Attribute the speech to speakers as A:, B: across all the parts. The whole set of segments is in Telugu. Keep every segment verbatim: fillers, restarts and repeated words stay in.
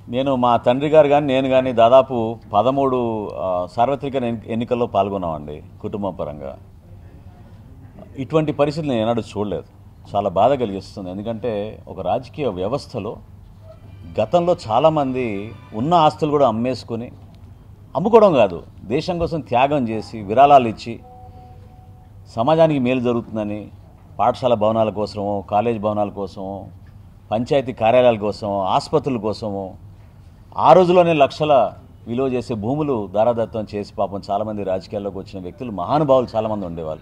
A: నేను మా తండ్రి గారు కానీ నేను కానీ దాదాపు పదమూడు సార్వత్రిక ఎన్నికల్లో పాల్గొన్నామండి కుటుంబ పరంగా. ఇటువంటి పరిస్థితులు నేను ఏనాడు చూడలేదు. చాలా బాధ కలిగిస్తుంది. ఎందుకంటే ఒక రాజకీయ వ్యవస్థలో గతంలో చాలామంది ఉన్న ఆస్తులు కూడా అమ్మేసుకొని, అమ్ముకోవడం కాదు, దేశం కోసం త్యాగం చేసి విరాళాలు ఇచ్చి సమాజానికి మేలు జరుగుతుందని పాఠశాల భవనాల కోసమో, కాలేజ్ భవనాల కోసమో, పంచాయతీ కార్యాలయాల కోసమో, ఆసుపత్రుల కోసమో ఆ రోజులోనే లక్షల విలువ చేసే భూములు దారాదత్తం చేసి పాపం చాలామంది రాజకీయాల్లోకి వచ్చిన వ్యక్తులు, మహానుభావులు చాలామంది ఉండేవాళ్ళు.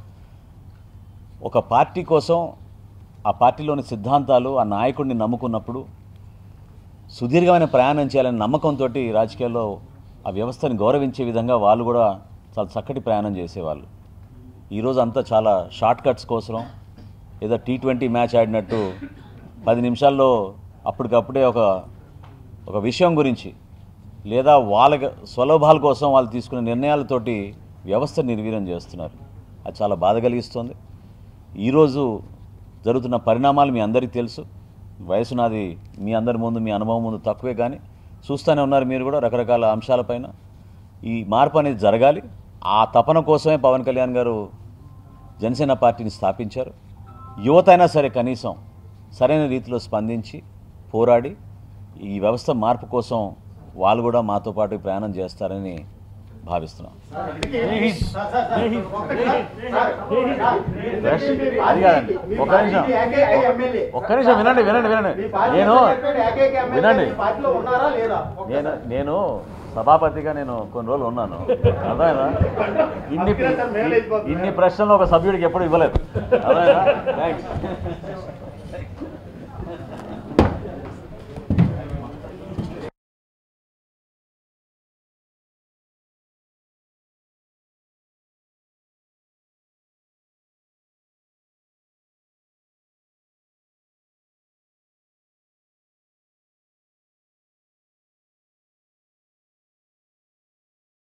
A: ఒక పార్టీ కోసం ఆ పార్టీలోని సిద్ధాంతాలు, ఆ నాయకుడిని నమ్ముకున్నప్పుడు సుదీర్ఘమైన ప్రయాణం చేయాలనే నమ్మకంతో రాజకీయాల్లో ఆ వ్యవస్థని గౌరవించే విధంగా వాళ్ళు కూడా చాలా చక్కటి ప్రయాణం చేసేవాళ్ళు. ఈరోజు అంతా చాలా షార్ట్ కట్స్ కోసం, ఏదో టీ ట్వంటీ మ్యాచ్ ఆడినట్టు పది నిమిషాల్లో అప్పటికప్పుడే ఒక ఒక విషయం గురించి లేదా వాళ్ళ స్వలాభాల కోసం వాళ్ళు తీసుకునే నిర్ణయాలతోటి వ్యవస్థ నిర్వీర్యం చేస్తున్నారు. అది చాలా బాధ కలిగిస్తుంది. ఈరోజు జరుగుతున్న పరిణామాలు మీ అందరికీ తెలుసు. వయసు నాది మీ అందరి ముందు, మీ అనుభవం ముందు తక్కువే, కానీ చూస్తూనే ఉన్నారు మీరు కూడా రకరకాల అంశాలపైన. ఈ మార్పు అనేది జరగాలి. ఆ తపన కోసమే పవన్ కళ్యాణ్ గారు జనసేన పార్టీని స్థాపించారు. యువత అయినా సరే కనీసం సరైన రీతిలో స్పందించి పోరాడి ఈ వ్యవస్థ మార్పు కోసం వాళ్ళు కూడా మాతో పాటు ప్రయాణం చేస్తారని భావిస్తున్నాం. ఒక్క నిమిషం ఒక్క నిమిషం వినండి వినండి వినండి నేను వినండి నేను నేను సభాపతిగా నేను కొన్ని రోజులు ఉన్నాను. అర్థమైనా? ఇన్ని ఇన్ని ప్రశ్నలు ఒక సభ్యుడికి ఎప్పుడు ఇవ్వలేదు. అర్థమైనా? థ్యాంక్స్.